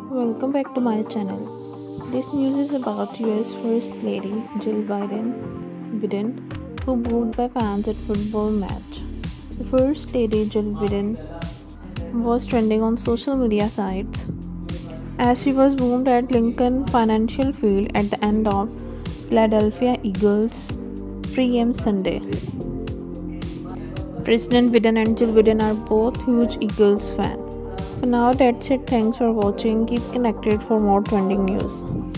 Welcome back to my channel. This news is about US First Lady Jill Biden, who booed by fans at football match. The First Lady Jill Biden was trending on social media sites as she was booed at Lincoln Financial Field at the end of Philadelphia Eagles pre-game Sunday. President Biden and Jill Biden are both huge Eagles fans. For now, that's it. Thanks for watching. Keep connected for more trending news.